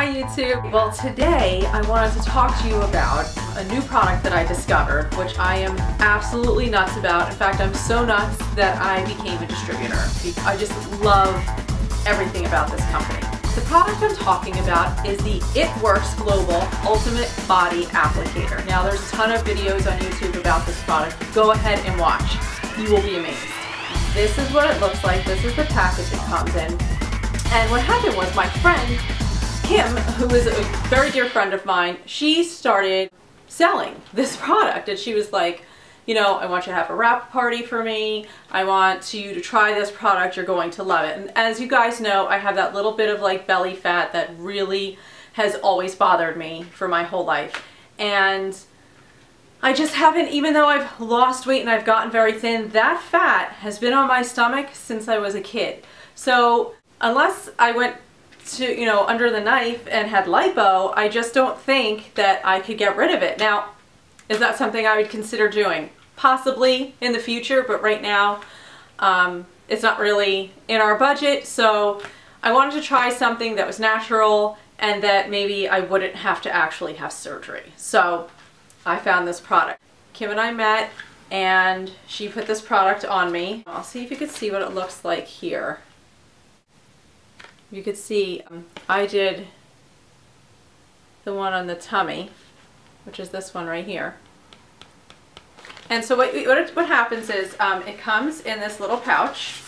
Hi YouTube! Well, today I wanted to talk to you about a new product that I discovered, which I am absolutely nuts about. In fact, I'm so nuts that I became a distributor. I just love everything about this company. The product I'm talking about is the It Works Global Ultimate Body Applicator. Now, there's a ton of videos on YouTube about this product. Go ahead and watch. You will be amazed. This is what it looks like. This is the package it comes in. And what happened was my friend, Kim, who is a very dear friend of mine, she started selling this product, and she was like, you know, I want you to have a wrap party for me. I want you to try this product. You're going to love it. And as you guys know, I have that little bit of like belly fat that really has always bothered me for my whole life. And I just haven't, even though I've lost weight and I've gotten very thin, that fat has been on my stomach since I was a kid. So unless I went to, you know, under the knife and had lipo, I just don't think that I could get rid of it. Now, is that something I would consider doing? Possibly in the future, but right now it's not really in our budget. So I wanted to try something that was natural and that maybe I wouldn't have to actually have surgery. So I found this product. Kim and I met and she put this product on me. I'll see if you can see what it looks like here. You could see I did the one on the tummy, which is this one right here. And so what happens is it comes in this little pouch,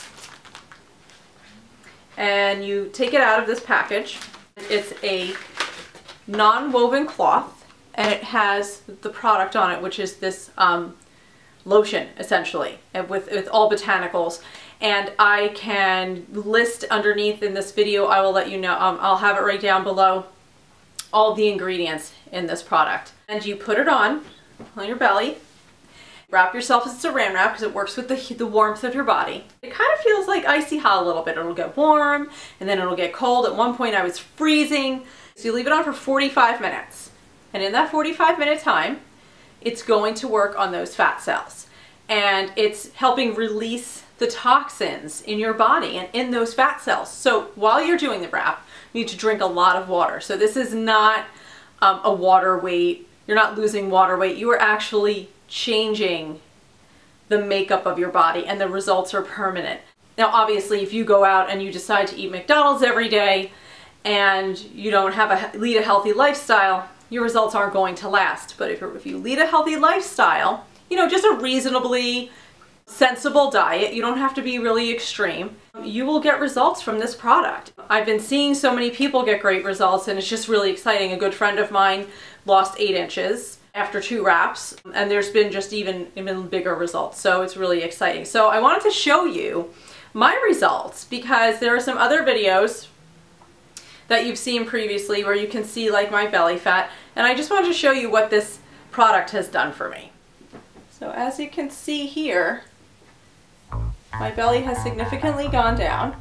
and you take it out of this package. It's a non-woven cloth, and it has the product on it, which is this lotion, essentially, and with all botanicals. And I can list underneath in this video, I will let you know, I'll have it right down below, all the ingredients in this product. And you put it on your belly, wrap yourself as saran wrap because it works with the warmth of your body. It kind of feels like icy hot a little bit. It'll get warm and then it'll get cold. At one point I was freezing. So you leave it on for 45 minutes. And in that 45-minute time, it's going to work on those fat cells. And it's helping release the toxins in your body and in those fat cells. So while you're doing the wrap, you need to drink a lot of water. So this is not a water weight. You're not losing water weight. You are actually changing the makeup of your body, and the results are permanent. Now, obviously, if you go out and you decide to eat McDonald's every day and you don't lead a healthy lifestyle, your results aren't going to last. But if you lead a healthy lifestyle, you know, just a reasonably sensible diet, you don't have to be really extreme, you will get results from this product. I've been seeing so many people get great results, and it's just really exciting. A good friend of mine lost 8 inches after 2 wraps, and there's been just even bigger results. So it's really exciting. So I wanted to show you my results because there are some other videos that you've seen previously where you can see like my belly fat, and I just wanted to show you what this product has done for me. So as you can see here, my belly has significantly gone down.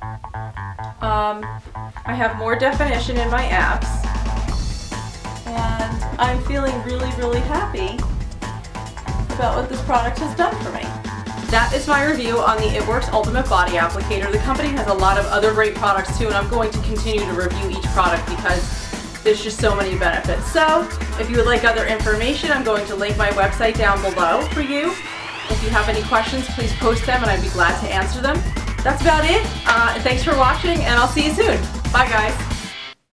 I have more definition in my abs, and I'm feeling really, really happy about what this product has done for me. That is my review on the It Works Ultimate Body Applicator. The company has a lot of other great products too, and I'm going to continue to review each product because there's just so many benefits. So if you would like other information, I'm going to link my website down below for you. If you have any questions, please post them and I'd be glad to answer them. That's about it. Thanks for watching, and I'll see you soon. Bye guys.